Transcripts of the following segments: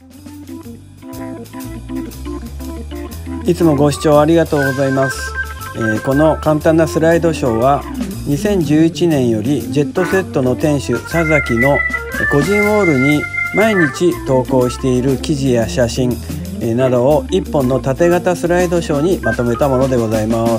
いつもご視聴ありがとうございます。この簡単なスライドショーは2011年よりジェットセットの店主佐崎の個人ウォールに毎日投稿している記事や写真などを1本の縦型スライドショーにまとめたものでございます。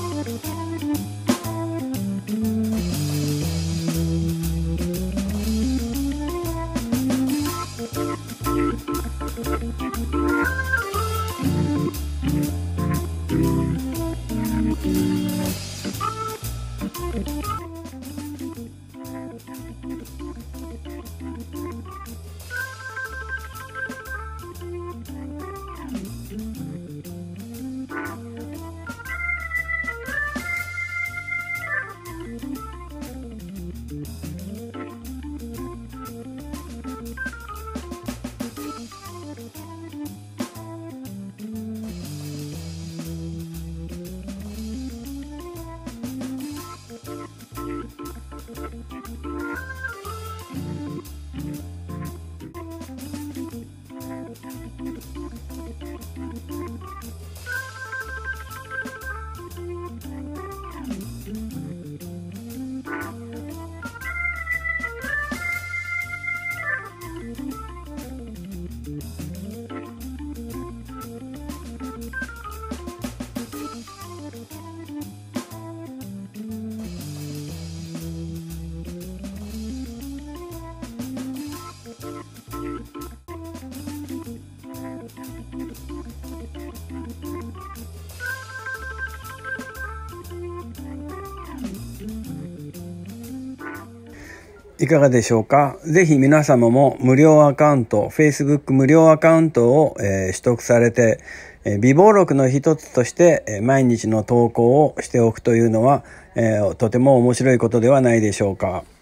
いかがでしょうか。ぜひ皆様も無料アカウント、Facebook 無料アカウントを、取得されて、備忘録の一つとして、毎日の投稿をしておくというのは、とても面白いことではないでしょうか。